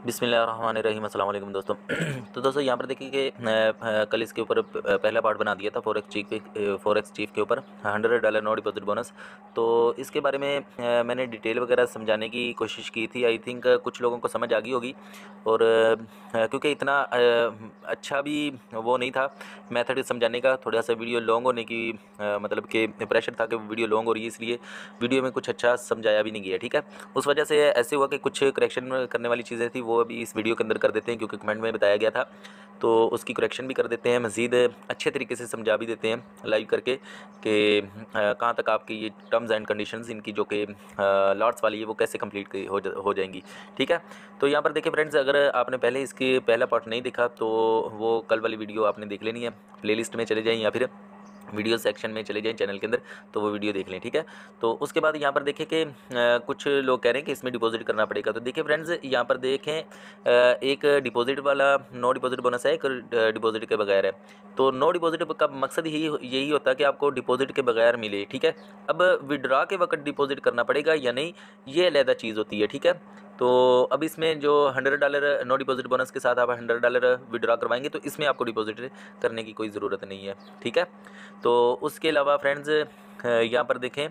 बिस्मिल्लाहिर्रहमानिर्रहीम अस्सलाम वालेकुम दोस्तों। तो दोस्तों यहाँ पर देखिए कि कल इसके ऊपर पहला पार्ट बना दिया था फॉरेक्स चीफ के ऊपर $100 नो डिपॉजिट बोनस। तो इसके बारे में मैंने डिटेल वगैरह समझाने की कोशिश की थी। आई थिंक कुछ लोगों को समझ आ गई होगी। और क्योंकि इतना अच्छा भी वो नहीं था मेथड समझाने का, थोड़ा सा वीडियो लॉन्ग होने की मतलब कि प्रेशर था कि वीडियो लॉन्ग हो रही है, इसलिए वीडियो में कुछ अच्छा समझाया भी नहीं गया। ठीक है, उस वजह से ऐसे हुआ कि कुछ करेक्शन करने वाली चीज़ें थी वो अभी इस वीडियो के अंदर कर देते हैं, क्योंकि कमेंट में बताया गया था। तो उसकी करेक्शन भी कर देते हैं, मज़ीद अच्छे तरीके से समझा भी देते हैं लाइव करके कि कहाँ तक आपकी ये टर्म्स एंड कंडीशंस इनकी जो कि लॉट्स वाली है वो कैसे कंप्लीट हो जाएंगी। ठीक है, तो यहाँ पर देखिए फ्रेंड्स, अगर आपने पहले इसके पहला पार्ट नहीं देखा तो वो कल वाली वीडियो आपने देख लेनी है। प्लेलिस्ट में चले जाएँ या फिर वीडियो सेक्शन में चले जाएं चैनल के अंदर, तो वो वीडियो देख लें। ठीक है, तो उसके बाद यहाँ पर देखें कि कुछ लोग कह रहे हैं कि इसमें डिपॉजिट करना पड़ेगा। तो देखिए फ्रेंड्स, यहाँ पर देखें एक डिपॉजिट वाला नो डिपॉजिट बोनस है, एक डिपॉजिट के बगैर है। तो नो डिपॉजिट का मकसद ही यही होता है कि आपको डिपॉजिट के बगैर मिले। ठीक है, अब विड्रा के वक्त डिपॉजिट करना पड़ेगा या नहीं, ये अलग चीज़ होती है। ठीक है, तो अब इसमें जो $100 नो डिपॉजिट बोनस के साथ आप $100 विड्रा करवाएंगे तो इसमें आपको डिपॉजिट करने की कोई ज़रूरत नहीं है। ठीक है, तो उसके अलावा फ्रेंड्स यहाँ पर देखें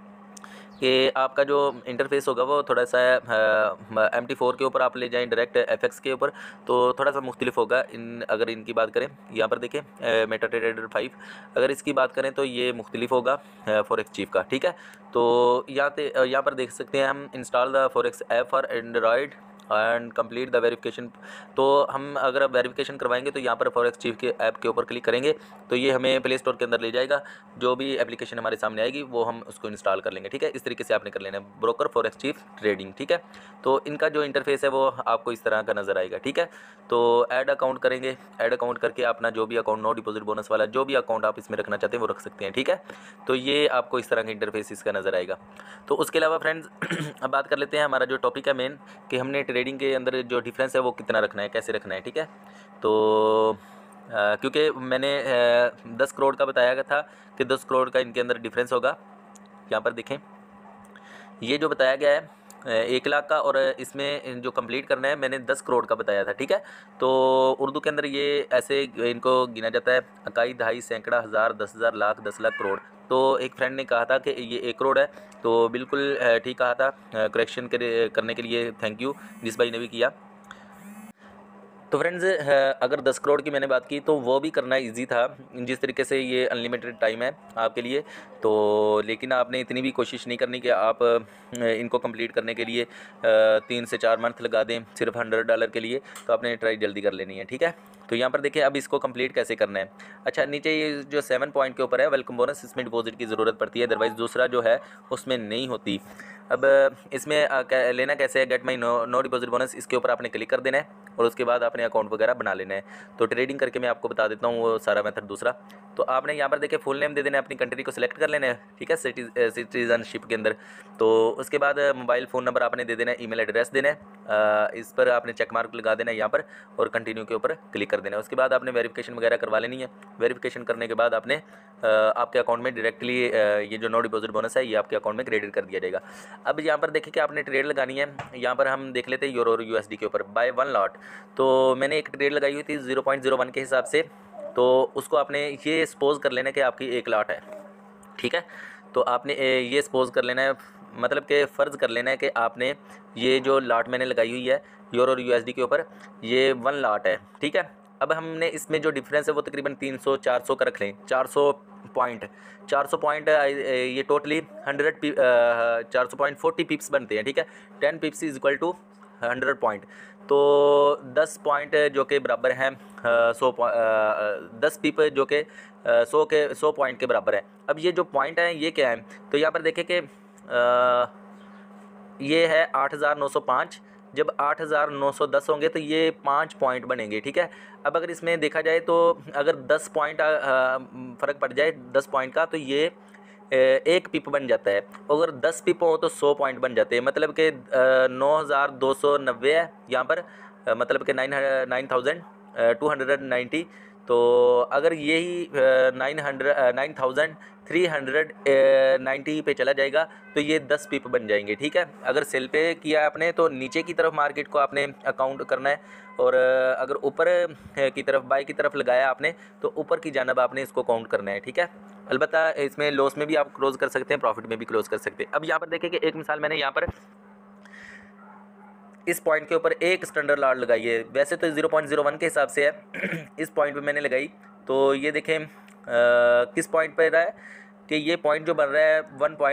कि आपका जो इंटरफेस होगा वो थोड़ा सा MT4 के ऊपर आप ले जाएं डायरेक्ट FX के ऊपर, तो थोड़ा सा मुख्तलिफ होगा। अगर इनकी बात करें, यहाँ पर देखें मेटा ट्रेडर 5, अगर इसकी बात करें तो ये मुख्तलिफ होगा फॉरेक्स चीफ का। ठीक है, तो यहाँ पर देख सकते हैं हम install the forex app for Android and complete the verification. तो हम अगर वेरिफिकेशन करवाएंगे तो यहाँ पर फॉरेक्स चीफ के ऐप के ऊपर क्लिक करेंगे तो ये हमें प्ले स्टोर के अंदर ले जाएगा। जो भी एप्लीकेशन हमारे सामने आएगी वो हम उसको इंस्टॉल कर लेंगे। ठीक है, इस तरीके से आपने कर लेना है, ब्रोकर फॉरेक्स चीफ ट्रेडिंग। ठीक है, तो इनका जो इंटरफेस है वो आपको इस तरह का नज़र आएगा। ठीक है, तो ऐड अकाउंट करेंगे, ऐड अकाउंट करके अपना जो भी अकाउंट नो डिपॉजिट बोनस वाला जो भी अकाउंट आप इसमें रखना चाहते हैं वो रख सकते हैं। ठीक है, तो ये आपको इस तरह का इंटरफेस इसका नज़र आएगा। तो उसके अलावा फ्रेंड्स अब बात कर लेते हैं हमारा जो टॉपिक है मेन, कि हमने ट्रेडिंग के अंदर जो डिफरेंस है वो कितना रखना है, कैसे रखना है। ठीक है, तो क्योंकि मैंने 10 करोड़ का बताया गया था कि 10 करोड़ का इनके अंदर डिफरेंस होगा। यहाँ पर देखें, ये जो बताया गया है 1 लाख का, और इसमें जो कंप्लीट करना है मैंने 10 करोड़ का बताया था। ठीक है, तो उर्दू के अंदर ये ऐसे इनको गिना जाता है: इकाई, दहाई, सैकड़ा, हज़ार, 10,000, लाख, 10 लाख, करोड़। तो एक फ्रेंड ने कहा था कि ये 1 करोड़ है, तो बिल्कुल ठीक कहा था। करेक्शन करने के लिए थैंक यू, जिस भाई ने भी किया। तो फ्रेंड्स, अगर 10 करोड़ की मैंने बात की तो वो भी करना इजी था, जिस तरीके से ये अनलिमिटेड टाइम है आपके लिए। तो लेकिन आपने इतनी भी कोशिश नहीं करनी कि आप इनको कंप्लीट करने के लिए 3 से 4 मंथ लगा दें सिर्फ $100 के लिए। तो आपने ट्राई जल्दी कर लेनी है। ठीक है, तो यहाँ पर देखिए अब इसको कंप्लीट कैसे करना है। अच्छा, नीचे ये जो 7 पॉइंट के ऊपर है वेलकम बोनस, इसमें डिपॉजिट की ज़रूरत पड़ती है, अदरवाइज़ दूसरा जो है उसमें नहीं होती। अब इसमें लेना कैसे है, get my no deposit bonus, इसके ऊपर आपने क्लिक कर देना है और उसके बाद आपने अकाउंट वगैरह बना लेना है। तो ट्रेडिंग करके मैं आपको बता देता हूँ वो सारा मेथड दूसरा। तो आपने यहाँ पर देखिए फुल नेम दे देना है, अपनी कंट्री को सिलेक्ट कर लेना है। ठीक है, सिटीजनशिप के अंदर। तो उसके बाद मोबाइल फ़ोन नंबर आपने दे देना है, ईमेल एड्रेस देना है, इस पर आपने चेक मार्क लगा देना है यहाँ पर, और कंटिन्यू के ऊपर क्लिक कर देना है। उसके बाद आपने वेरिफिकेशन वगैरह करवा लेनी है। वेरिफिकेशन करने के बाद आपने आपके अकाउंट में डायरेक्टली ये जो नो डिपॉजिट बोनस है ये आपके अकाउंट में क्रेडिट कर दिया जाएगा। अब यहाँ पर देखिए कि आपने ट्रेड लगानी है। यहाँ पर हम देख लेते हैं यूरो और USD के ऊपर बाय 1 लॉट। तो मैंने एक ट्रेड लगाई हुई थी 0.01 के हिसाब से, तो उसको आपने ये सपोज कर लेना कि आपकी 1 लॉट है। ठीक है, तो आपने ये सपोज कर लेना है, मतलब कि फ़र्ज़ कर लेना है कि आपने ये जो लॉट मैंने लगाई हुई है यूरो और USD के ऊपर, ये 1 लॉट है। ठीक है, अब हमने इसमें जो डिफरेंस है वो तकरीबन 300-400 का रख लें। 400 पॉइंट ये टोटली 400.40 पिप्स बनते हैं। ठीक है, 10 pips is equal to 100 point. तो 10 पॉइंट जो कि बराबर हैं 10 पिप जो कि 100 पॉइंट के बराबर है। अब ये जो पॉइंट हैं ये क्या है, तो यहाँ पर देखें कि ये है 8,905। जब 8,910 होंगे तो ये 5 पॉइंट बनेंगे। ठीक है, अब अगर इसमें देखा जाए तो अगर 10 पॉइंट फ़र्क पड़ जाए 10 पॉइंट का, तो ये 1 पिप बन जाता है। अगर 10 पिप हो तो 100 पॉइंट बन जाते हैं, मतलब कि 9,290 है यहाँ पर, मतलब कि 9,290। तो अगर यही 9390 पे चला जाएगा तो ये 10 पिप बन जाएंगे, ठीक है। अगर सेल पे किया आपने तो नीचे की तरफ मार्केट को आपने अकाउंट करना है, और अगर ऊपर की तरफ बाई की तरफ लगाया आपने तो ऊपर की जानब आपने इसको काउंट करना है, ठीक है। अलबत्ता इसमें लॉस में भी आप क्लोज कर सकते हैं, प्रॉफिट में भी क्लोज कर सकते हैं। अब यहाँ पर देखिए कि एक मिसाल मैंने यहाँ पर इस पॉइंट के ऊपर एक स्टैंडर्ड लॉट लगाई है, वैसे तो 0.01 के हिसाब से है इस पॉइंट पे मैंने लगाई, तो ये देखें किस पॉइंट पे रहा है कि ये पॉइंट जो बन रहा है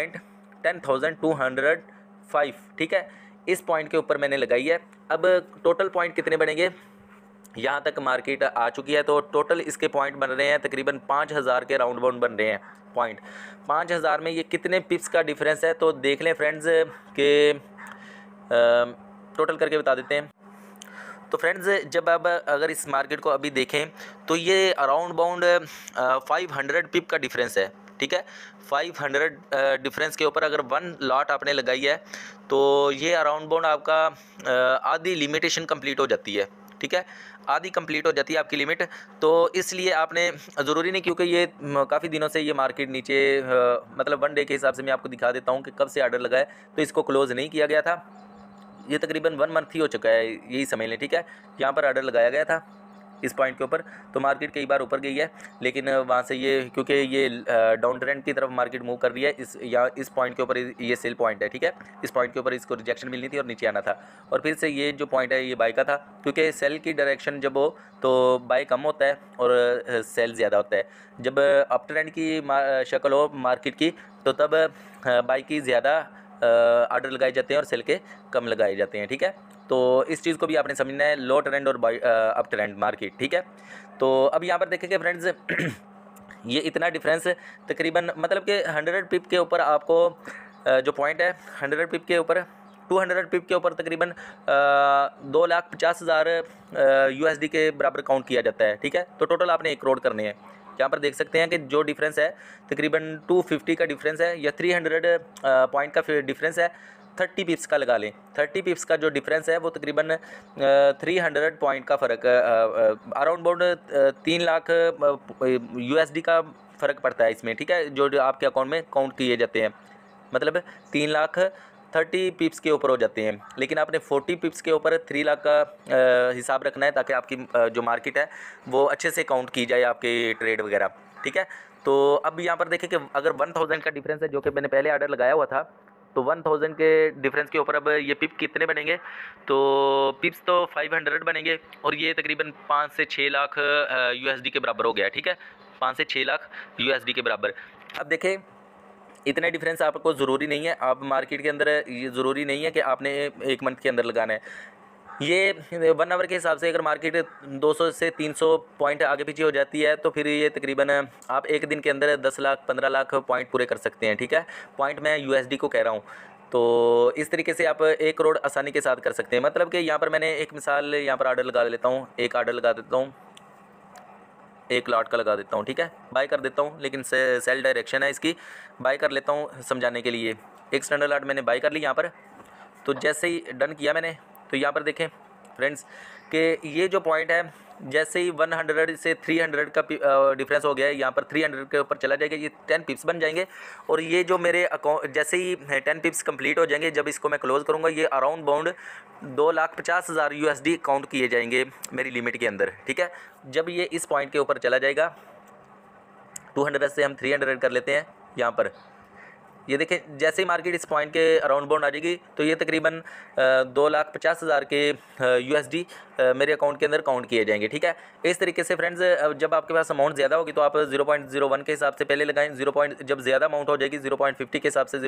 1.10205, ठीक है। इस पॉइंट के ऊपर मैंने लगाई है। अब टोटल पॉइंट कितने बनेंगे, यहाँ तक मार्केट आ चुकी है तो टोटल इसके पॉइंट बन रहे हैं तकरीबन 5000 के राउंड बाउंड बन रहे हैं पॉइंट। 5000 में ये कितने पिप्स का डिफरेंस है तो देख लें फ्रेंड्स के टोटल करके बता देते हैं। तो फ्रेंड्स जब आप अगर इस मार्केट को अभी देखें तो ये अराउंड बाउंड 500 पिप का डिफरेंस है, ठीक है। 500 डिफरेंस के ऊपर अगर 1 लॉट आपने लगाई है तो ये अराउंड बाउंड आपका आधी लिमिटेशन कंप्लीट हो जाती है, ठीक है। आधी कंप्लीट हो जाती है आपकी लिमिट। तो इसलिए आपने ज़रूरी नहीं, क्योंकि ये काफ़ी दिनों से ये मार्केट नीचे मतलब 1 डे के हिसाब से मैं आपको दिखा देता हूँ कि कब से ऑर्डर लगा है, तो इसको क्लोज़ नहीं किया गया था। ये तकरीबन 1 मंथ ही हो चुका है, यही समझ लें, ठीक है। यहाँ पर ऑर्डर लगाया गया था इस पॉइंट के ऊपर, तो मार्केट कई बार ऊपर गई है, लेकिन वहाँ से ये क्योंकि ये डाउन ट्रेंड की तरफ मार्केट मूव कर रही है, इस पॉइंट के ऊपर ये सेल पॉइंट है, ठीक है। इस पॉइंट के ऊपर इसको रिजेक्शन मिलनी थी और नीचे आना था, और फिर से ये जो पॉइंट है ये बाय का था, क्योंकि सेल की डायरेक्शन जब हो तो बाय कम होता है और सेल ज़्यादा होता है। जब अप ट्रेंड की शक्ल हो मार्केट की तो तब बाय की ज़्यादा ऑर्डर लगाए जाते हैं और सेल के कम लगाए जाते हैं, ठीक है। तो इस चीज़ को भी आपने समझना है, लो ट्रेंड और अप ट्रेंड मार्केट, ठीक है। तो अब यहाँ पर देखेंगे फ्रेंड्स ये इतना डिफरेंस तकरीबन मतलब कि 100 पिप के ऊपर आपको जो पॉइंट है 100 पिप के ऊपर 200 पिप के ऊपर तकरीबन 2,50,000 USD के बराबर काउंट किया जाता है, ठीक है। तो टोटल आपने 1 करोड़ करने हैं। यहाँ पर देख सकते हैं कि जो डिफरेंस है तकरीबन 250 का डिफरेंस है या 300 पॉइंट का डिफरेंस है। 30 पिप्स का लगा लें, 30 पिप्स का जो डिफरेंस है वो तकरीबन 300 पॉइंट का फ़र्क अराउंड अबाउट 3 लाख USD का फ़र्क पड़ता है इसमें, ठीक है, जो आपके अकाउंट में काउंट किए जाते हैं। मतलब 3,30,000 पिप्स के ऊपर हो जाते हैं, लेकिन आपने 40 पिप्स के ऊपर 3 लाख का हिसाब रखना है ताकि आपकी जो मार्केट है वो अच्छे से काउंट की जाए आपके ट्रेड वगैरह, ठीक है। तो अब यहाँ पर देखें कि अगर 1000 का डिफरेंस है जो कि मैंने पहले ऑर्डर लगाया हुआ था, तो 1000 के डिफरेंस के ऊपर अब ये पिप कितने बनेंगे, तो पिप्स तो 500 बनेंगे और ये तकरीबन 5 से 6 लाख USD के बराबर हो गया, ठीक है। 5 से 6 लाख USD के बराबर। अब देखें इतने डिफरेंस आपको ज़रूरी नहीं है, आप मार्केट के अंदर ये ज़रूरी नहीं है कि आपने 1 मंथ के अंदर लगाना है। ये 1 आवर के हिसाब से अगर मार्केट 200 से 300 पॉइंट आगे पीछे हो जाती है तो फिर ये तकरीबन आप एक दिन के अंदर 10 लाख 15 लाख पॉइंट पूरे कर सकते हैं, ठीक है। पॉइंट मैं USD को कह रहा हूँ। तो इस तरीके से आप 1 करोड़ आसानी के साथ कर सकते हैं। मतलब कि यहाँ पर मैंने एक मिसाल यहाँ पर ऑर्डर लगा लेता हूँ, एक ऑर्डर लगा देता हूँ, 1 लॉट का लगा देता हूँ, ठीक है। बाय कर देता हूँ, लेकिन सेल डायरेक्शन है इसकी, बाय कर लेता हूँ समझाने के लिए। एक स्टैंडर्ड लॉट मैंने बाय कर ली यहाँ पर। तो जैसे ही डन किया मैंने तो यहाँ पर देखें फ्रेंड्स कि ये जो पॉइंट है जैसे ही 100 से 300 का डिफरेंस हो गया है, यहाँ पर 300 के ऊपर चला जाएगा, ये 10 पिप्स बन जाएंगे। और ये जो मेरे अकाउंट जैसे ही 10 पिप्स कंप्लीट हो जाएंगे, जब इसको मैं क्लोज़ करूँगा ये अराउंड बाउंड 2,50,000 USD काउंट किए जाएंगे मेरी लिमिट के अंदर, ठीक है। जब ये इस पॉइंट के ऊपर चला जाएगा 200 से हम 300 कर लेते हैं यहाँ पर, ये देखें जैसे ही मार्केट इस पॉइंट के अराउंड बाउंड आ जाएगी तो ये तकरीबन 2,50,000 के USD मेरे अकाउंट के अंदर काउंट किए जाएंगे, ठीक है। इस तरीके से फ्रेंड्स जब आपके पास अमाउंट ज़्यादा होगी तो आप 0.01 के हिसाब से पहले लगाएं, जब ज़्यादा अमाउंट हो जाएगी 0.50 के हिसाब से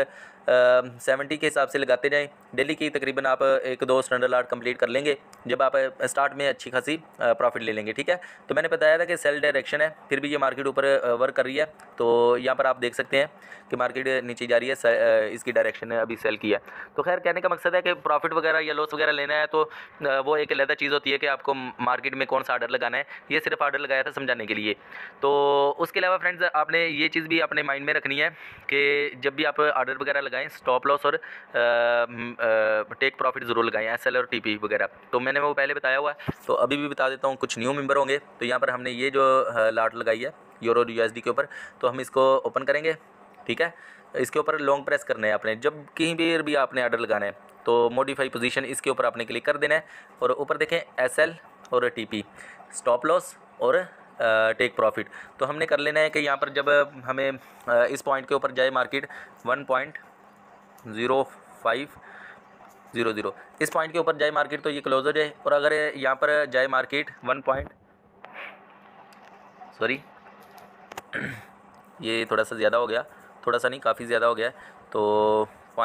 0.70 के हिसाब से लगाते जाएँ। डेली की तकरीबन आप 1-2 स्टैंडर्ड लॉट कंप्लीट कर लेंगे, जब आप स्टार्ट में अच्छी खासी प्रॉफिट ले लेंगे, ठीक है। तो मैंने बताया था कि सेल डायरेक्शन है, फिर भी ये मार्केट ऊपर वर्क कर रही है। तो यहाँ पर आप देख सकते हैं कि मार्केट नीचे जा रही है, इसकी डायरेक्शन अभी सेल की है। तो खैर कहने का मकसद है कि प्रॉफिट वगैरह या लॉस वगैरह लेना है तो वो एक अलग चीज़ होती है कि आपको मार्केट में कौन सा आर्डर लगाना है। ये सिर्फ आर्डर लगाया था समझाने के लिए। तो उसके अलावा फ्रेंड्स आपने ये चीज़ भी अपने माइंड में रखनी है कि जब भी आप आर्डर वगैरह लगाएं स्टॉप लॉस और टेक प्रॉफिट ज़रूर लगाएं, SL और TP वगैरह। तो मैंने वो पहले बताया हुआ है, तो अभी भी बता देता हूँ। कुछ न्यू मेंबर होंगे तो यहाँ पर हमने ये जो लाट लगाई है यूरो USD के ऊपर, तो हम इसको ओपन करेंगे। ठीक है, इसके ऊपर लॉन्ग प्रेस करना है आपने। जब कहीं भी आपने आर्डर लगाना है तो मॉडिफाई पोजीशन इसके ऊपर आपने क्लिक कर देना है और ऊपर देखें SL और TP, स्टॉप लॉस और टेक प्रॉफिट। तो हमने कर लेना है कि यहाँ पर जब हमें इस पॉइंट के ऊपर जाए मार्केट 1.0500, इस पॉइंट के ऊपर जाए मार्केट तो ये क्लोज हो जाए। और अगर यहाँ पर जाए मार्केट ये थोड़ा सा ज़्यादा हो गया, थोड़ा सा नहीं काफ़ी ज़्यादा हो गया है, तो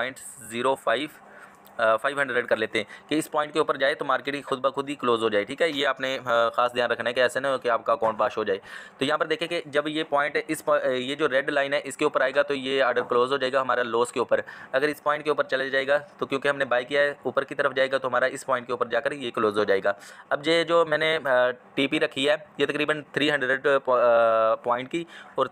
0.0500 कर लेते हैं कि इस पॉइंट के ऊपर जाए तो मार्केट ही खुद ब खुद ही क्लोज़ हो जाए। ठीक है, ये आपने खास ध्यान रखना है कि ऐसे ना हो कि आपका अकाउंट पास हो जाए। तो यहाँ पर देखें कि जब ये पॉइंट ये जो रेड लाइन है इसके ऊपर आएगा तो ये आर्डर क्लोज़ हो जाएगा हमारा लॉस के ऊपर। अगर इस पॉइंट के ऊपर चले जाएगा तो क्योंकि हमने बाय किया है ऊपर की तरफ जाएगा तो हमारा इस पॉइंट के ऊपर जाकर ये क्लोज़ हो जाएगा। अब ये जो मैंने TP रखी है ये तकरीबन 300 पॉइंट की और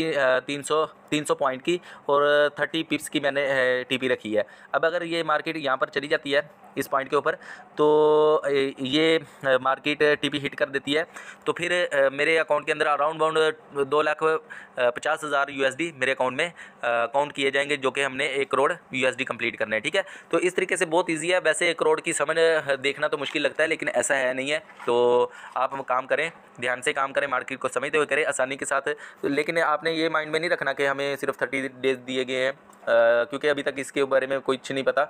300 पॉइंट की और 30 पिप्स की मैंने TP रखी है। अब अगर ये मार्केट यहाँ पर चली जाती है इस पॉइंट के ऊपर तो ये मार्केट TP हिट कर देती है तो फिर मेरे अकाउंट के अंदर अराउंड बाउंड 2,50,000 USD मेरे अकाउंट में काउंट किए जाएंगे, जो कि हमने 1 करोड़ USD कंप्लीट करना है। ठीक है, तो इस तरीके से बहुत ईजी है। वैसे 1 करोड़ की समझ देखना तो मुश्किल लगता है लेकिन ऐसा है नहीं है। तो आप काम करें, ध्यान से काम करें, मार्केट को समझते हुए करें आसानी के साथ। लेकिन आपने ये माइंड में नहीं रखना कि हमें सिर्फ 30 डेज दिए गए हैं, क्योंकि अभी तक इसके बारे में कुछ नहीं पता,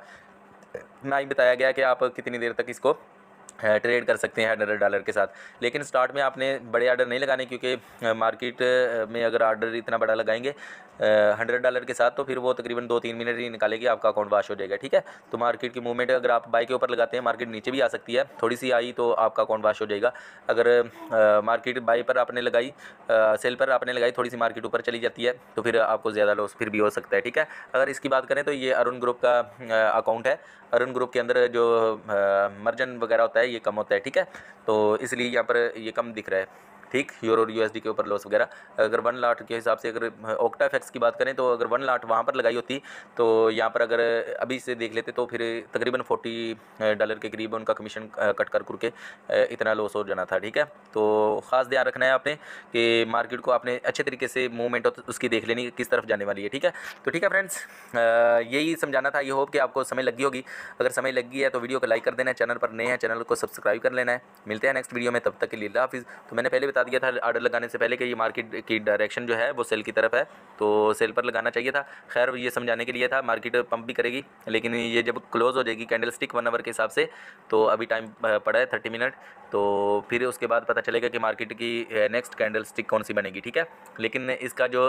ना ही बताया गया कि आप कितनी देर तक इसको ट्रेड कर सकते हैं $100 के साथ। लेकिन स्टार्ट में आपने बड़े आर्डर नहीं लगाने, क्योंकि मार्केट में अगर आर्डर इतना बड़ा लगाएंगे $100 के साथ तो फिर वो तकरीबन 2-3 मिनट ही निकालेगी, आपका अकाउंट वाश हो जाएगा। ठीक है, तो मार्केट की मूवमेंट अगर आप बाई के ऊपर लगाते हैं मार्केट नीचे भी आ सकती है, थोड़ी सी आई तो आपका अकाउंट वाश हो जाएगा। अगर मार्केट बाई पर आपने लगाई, सेल पर आपने लगाई, थोड़ी सी मार्केट ऊपर चली जाती है तो फिर आपको ज़्यादा लॉस फिर भी हो सकता है। ठीक है, अगर इसकी बात करें तो ये अरुण ग्रुप का अकाउंट है। अरुण ग्रुप के अंदर जो मार्जिन वगैरह होता है ये कम होता है। ठीक है, तो इसलिए यहाँ पर ये कम दिख रहा है। ठीक, यूरो USD के ऊपर लॉस वगैरह अगर 1 लाख के हिसाब से, अगर ओक्टा FX की बात करें तो अगर 1 लाख वहाँ पर लगाई होती तो यहाँ पर अगर अभी से देख लेते तो फिर तकरीबन $40 के करीब उनका कमीशन कट कर करके इतना लॉस हो जाना था। ठीक है, तो ख़ास ध्यान रखना है आपने कि मार्केट को आपने अच्छे तरीके से मूवमेंट उसकी देख लेनी किस तरफ जाने वाली है। ठीक है, तो ठीक है फ्रेंड्स, यही समझाना था। ये होप कि आपको समय लगी होगी। अगर समय लगी है तो वीडियो को लाइक कर देना है, चैनल पर नए हैं चैनल को सब्सक्राइब कर लेना है। मिलते हैं नेक्स्ट वीडियो में, तब तक के लिए अल्लाह हाफिज़। तो मैंने पहले बता दिया था आर्डर लगाने से पहले कि ये मार्केट की डायरेक्शन जो है वो सेल की तरफ है, तो सेल पर लगाना चाहिए था। खैर ये समझाने के लिए था, मार्केट पंप भी करेगी लेकिन ये जब क्लोज हो जाएगी कैंडल स्टिक 1 आवर के हिसाब से, तो अभी टाइम पड़ा है 30 मिनट, तो फिर उसके बाद पता चलेगा कि मार्केट की नेक्स्ट कैंडल स्टिक कौन सी बनेगी। ठीक है, लेकिन इसका जो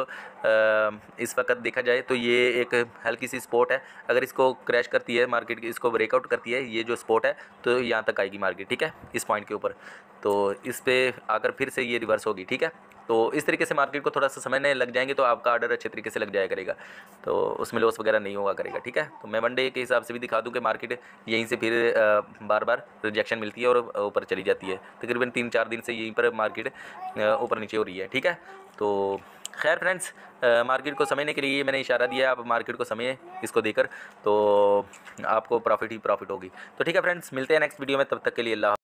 इस वक्त देखा जाए तो ये एक हल्की सी स्पॉट है। अगर इसको क्रैश करती है मार्केट, इसको ब्रेकआउट करती है ये जो स्पॉट है तो यहाँ तक आएगी मार्केट। ठीक है, इस पॉइंट के ऊपर, तो इस पे आकर फिर से ये रिवर्स होगी। ठीक है, तो इस तरीके से मार्केट को थोड़ा सा समझने लग जाएंगे तो आपका ऑर्डर अच्छे तरीके से लग जाया करेगा, तो उसमें लॉस वगैरह नहीं हुआ करेगा। ठीक है, तो मैं 1 डे के हिसाब से भी दिखा दूं कि मार्केट यहीं से फिर बार बार रिजेक्शन मिलती है और ऊपर चली जाती है। तकरीबन 3-4 दिन से यहीं पर मार्केट ऊपर नीचे हो रही है। ठीक है, तो खैर फ्रेंड्स, मार्केट को समझने के लिए मैंने इशारा दिया, आप मार्केट को समझें इसको देकर, तो आपको प्रॉफिट ही प्रॉफिट होगी। तो ठीक है फ्रेंड्स, मिलते हैं नेक्स्ट वीडियो में, तब तक के लिए अल्लाह।